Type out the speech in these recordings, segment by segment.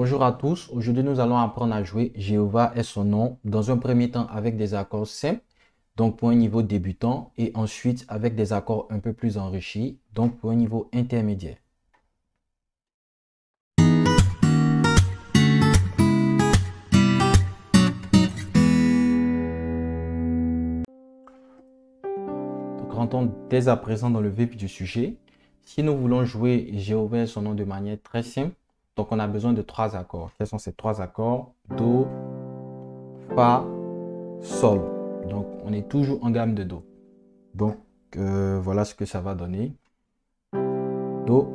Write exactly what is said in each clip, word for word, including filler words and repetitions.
Bonjour à tous, aujourd'hui nous allons apprendre à jouer Jéhovah est son nom, dans un premier temps avec des accords simples, donc pour un niveau débutant, et ensuite avec des accords un peu plus enrichis, donc pour un niveau intermédiaire. Donc rentrons dès à présent dans le vif du sujet. Si nous voulons jouer Jéhovah est son nom de manière très simple, donc on a besoin de trois accords. Quels sont ces trois accords? Do, Fa, Sol. Donc on est toujours en gamme de Do. Donc euh, voilà ce que ça va donner. Do.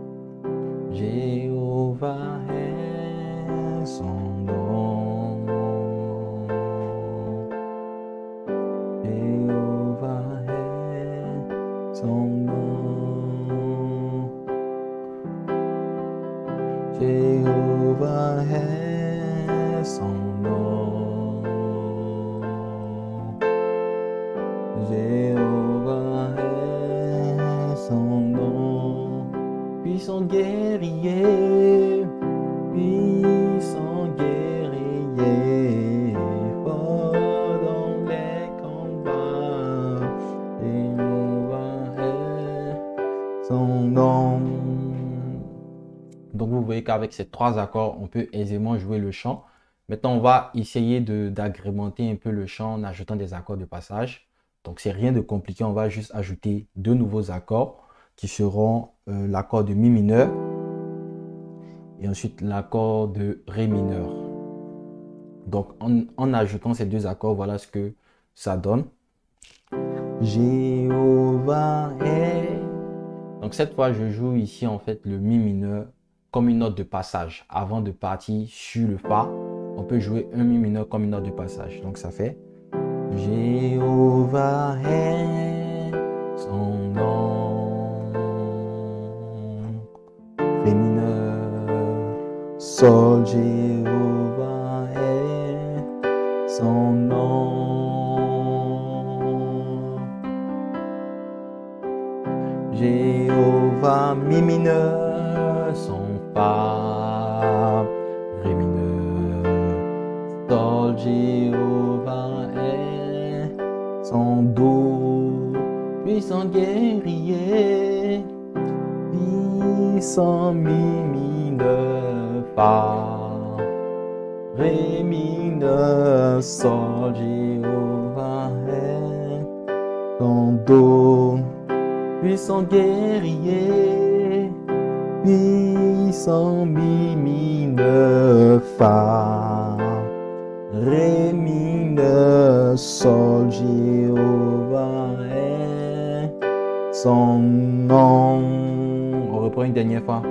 Jéhovah est son nom. Jéhovah est son nom. Jéhovah est son nom. Jéhovah est son nom. Puissant guerrier, puissant guerrier, fort dans les combats. Jéhovah est son nom. Donc vous voyez qu'avec ces trois accords, on peut aisément jouer le chant. Maintenant, on va essayer d'agrémenter un peu le chant en ajoutant des accords de passage. Donc c'est rien de compliqué, on va juste ajouter deux nouveaux accords qui seront euh, l'accord de Mi mineur et ensuite l'accord de Ré mineur. Donc en, en ajoutant ces deux accords, voilà ce que ça donne. Jéhovah est. Donc cette fois, je joue ici en fait le Mi mineur comme une note de passage. Avant de partir sur le Fa, on peut jouer un Mi mineur comme une note de passage. Donc ça fait Jéhovah est son nom. Ré mineur, Sol, Jéhovah est son nom. Jéhovah, Mi mineur, son Fa, Ré mineur, Sol, Jéhovah est son Do, puissant guerrier, puissant Mi mineur, Fa, Ré mineur, Sol, Jéhovah est son Do, puissant guerrier, puissant Mi mineur, Fa, Ré mineur, Sol, Jéhovah est son nom. On reprend une dernière fois.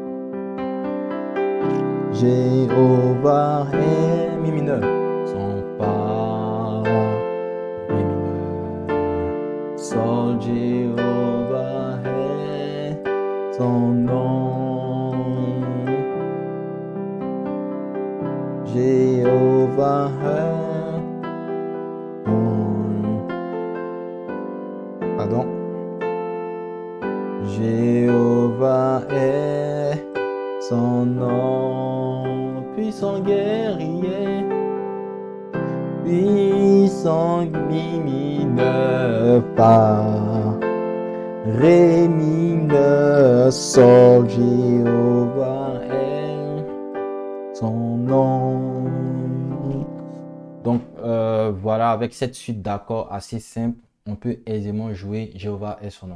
Jéhovah est Mi mineur, son Fa, Ré mineur, Sol, Jéhovah est son nom. Jéhovah est son... Pardon. Jéhovah est son nom. Puissant guerrier, puissant Mi mineur, Fa, Ré mineur, Sol, Jéhovah est son nom. Donc euh, voilà, avec cette suite d'accords assez simple, on peut aisément jouer Jéhovah est son nom.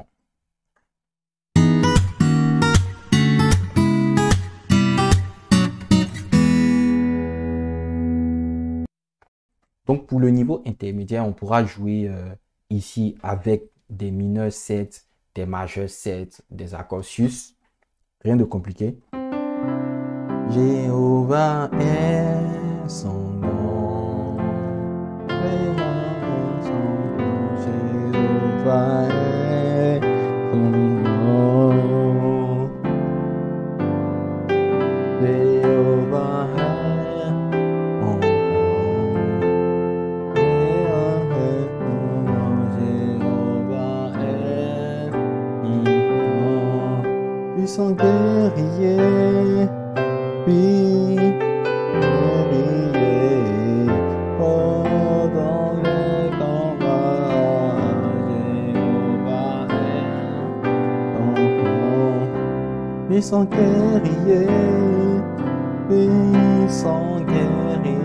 Donc pour le niveau intermédiaire, on pourra jouer euh, ici avec des mineurs sept, des majeurs sept, des accords sus. Rien de compliqué. Jéhovah est son nom. Jéhovah est son nom. Jéhovah est son nom. Jéhovah est son nom. Puissant guerrier, puissant guerrier, puissant guerrier,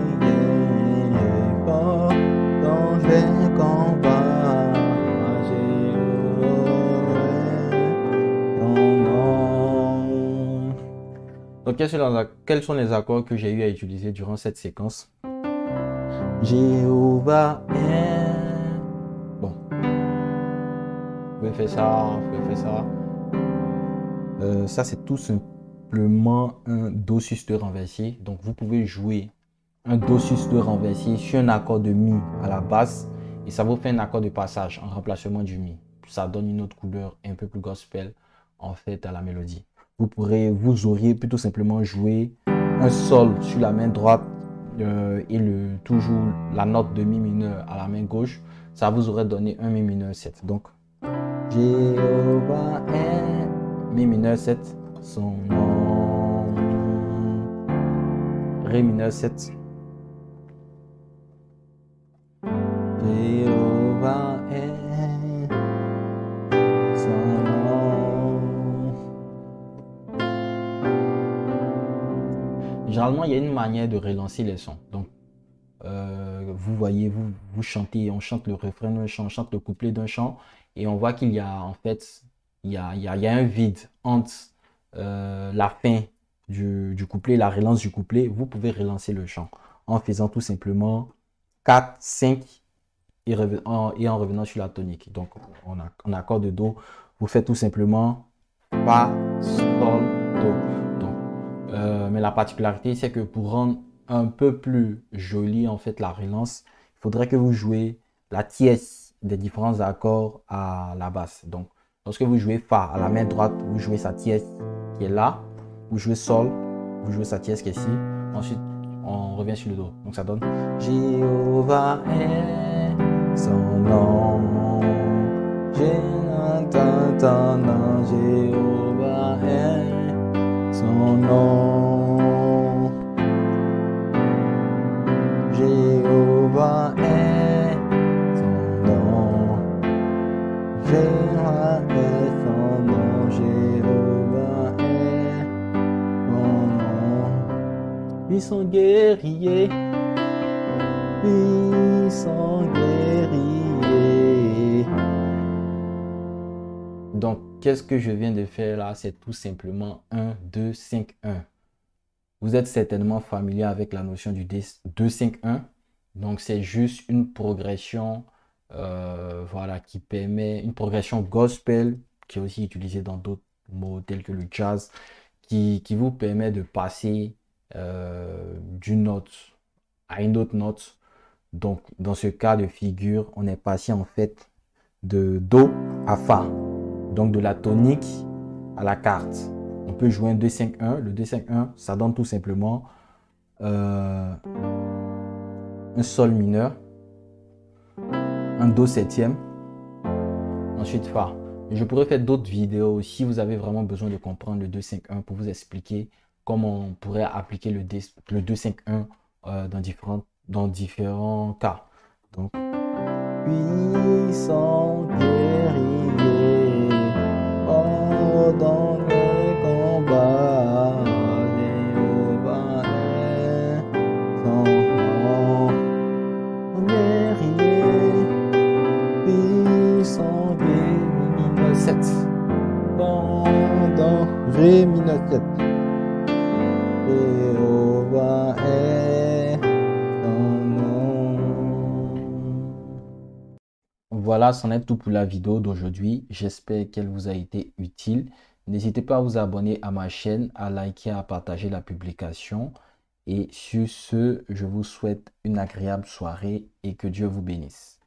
fort dans les combats, Jéhovah, ton nom. Donc, quels sont, les, quels sont les accords que j'ai eu à utiliser durant cette séquence? Jéhovah est... Bon. Vous pouvez faire ça, vous pouvez faire ça. Euh, ça, c'est tout simplement un Do sus deux renversé. Donc, vous pouvez jouer un Do sus deux renversé sur un accord de Mi à la basse. Et ça vous fait un accord de passage en remplacement du Mi. Ça donne une autre couleur un peu plus gospel, en fait, à la mélodie. Vous pourrez, vous auriez plutôt simplement jouer un Sol sur la main droite euh, et le, toujours la note de Mi mineur à la main gauche. Ça vous aurait donné un Mi mineur sept. Donc, Jéhovah est Mi mineur sept, son nom. Ré mineur sept. Jéhovah est son nom. Généralement, il y a une manière de relancer les sons. Donc, euh, vous voyez, vous, vous chantez, on chante le refrain d'un chant, on chante le couplet d'un chant, et on voit qu'il y a en fait, il y a, il y a, il y a un vide entre euh, la fin du, du couplet et la relance du couplet. Vous pouvez relancer le chant en faisant tout simplement quatre, cinq et, en, et en revenant sur la tonique. Donc, on a en accord de Do, vous faites tout simplement Fa, Sol, Do. Donc, euh, mais la particularité, c'est que pour rendre un peu plus joli en fait la relance, il faudrait que vous jouez la tierce des différents accords à la basse. Donc, lorsque vous jouez Fa à la main droite, vous jouez sa tierce qui est là. Vous jouez Sol, vous jouez sa tierce qui est ici. Ensuite, on revient sur le Do. Donc, ça donne Jéhovah est son nom. J'entends ton nom. Jéhovah est son nom. Jéhovah est son nom. Jéhovah est son nom. Jéhovah est son nom. Puissant guerrier, puissant guerrier. Donc, qu'est-ce que je viens de faire là? C'est tout simplement un, deux, cinq, un. Vous êtes certainement familier avec la notion du deux, cinq, un. Donc, c'est juste une progression euh, voilà, qui permet, une progression gospel qui est aussi utilisée dans d'autres mots tels que le jazz, qui, qui vous permet de passer euh, d'une note à une autre note. Donc, dans ce cas de figure, on est passé en fait de Do à Fa. Donc, de la tonique à la quarte. On peut jouer un deux, cinq, un. Le deux, cinq, un, ça donne tout simplement euh, un Sol mineur, un Do septième, ensuite Fa. Je pourrais faire d'autres vidéos si vous avez vraiment besoin de comprendre le deux, cinq, un pour vous expliquer comment on pourrait appliquer le, le deux, cinq, un euh, dans, différents, dans différents cas. Donc, puissant guerrier, oh, dans les combats, Jéhovah est son nom. Guerrier, puissant guerrier, Mi mineur sept, dans Ré mineur sept. Jéhovah est son nom. Voilà, c'en est tout pour la vidéo d'aujourd'hui. J'espère qu'elle vous a été utile. N'hésitez pas à vous abonner à ma chaîne, à liker, à partager la publication. Et sur ce, je vous souhaite une agréable soirée et que Dieu vous bénisse.